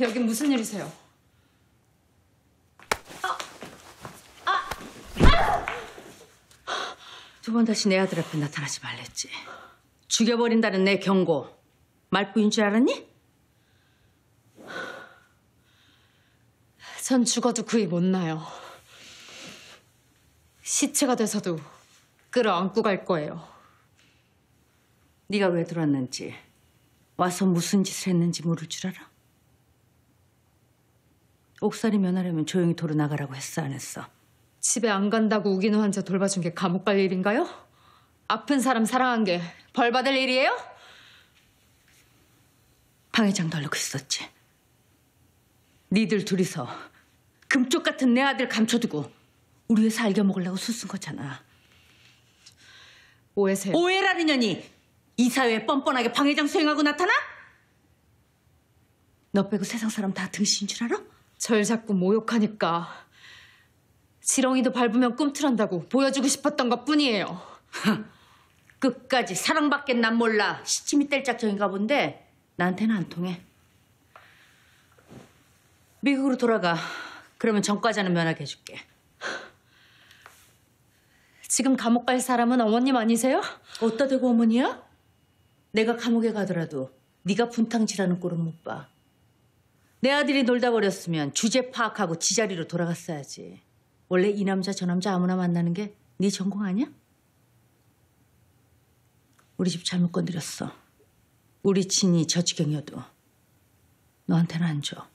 여긴 무슨 일이세요? 두 번 다시 내 아들 앞에 나타나지 말랬지. 죽여버린다는 내 경고 말뿐인 줄 알았니? 전 죽어도 그이 못 나요. 시체가 돼서도 끌어안고 갈 거예요. 네가 왜 들어왔는지, 와서 무슨 짓을 했는지 모를 줄 알아? 옥살이 면하려면 조용히 도로 나가라고 했어, 안 했어? 집에 안 간다고 우기는 환자 돌봐준 게 감옥 갈 일인가요? 아픈 사람 사랑한 게 벌 받을 일이에요? 방 회장도 알고 있었지. 니들 둘이서 금쪽 같은 내 아들 감춰두고 우리 회사 알겨먹으려고 수쓴 거잖아. 오해세요. 오해라는 년이 이 사회에 뻔뻔하게 방 회장 수행하고 나타나? 너 빼고 세상 사람 다 등신인 줄 알아? 절 자꾸 모욕하니까 지렁이도 밟으면 꿈틀한다고 보여주고 싶었던 것뿐이에요. 끝까지 사랑받겠 난 몰라. 시침이 뗄 작정인가 본데 나한테는 안 통해. 미국으로 돌아가. 그러면 전과자는 면하게 해줄게. 지금 감옥 갈 사람은 어머님 아니세요? 어디다 대고 어머니야? 내가 감옥에 가더라도 네가 분탕질하는 꼴은 못 봐. 내 아들이 놀다 버렸으면 주제 파악하고 지자리로 돌아갔어야지. 원래 이 남자 저 남자 아무나 만나는 게 네 전공 아니야? 우리 집 잘못 건드렸어. 우리 친이 저 지경이어도 너한테는 안 줘.